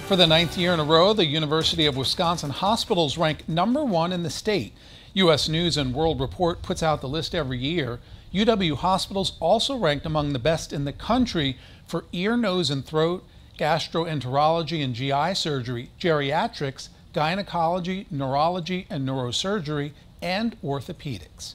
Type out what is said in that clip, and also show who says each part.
Speaker 1: For the ninth year in a row, the University of Wisconsin hospitals rank #1 in the state. U.S. News and World Report puts out the list every year. UW hospitals also ranked among the best in the country for ear, nose, and throat, gastroenterology and GI surgery, geriatrics, gynecology, neurology and neurosurgery, and orthopedics.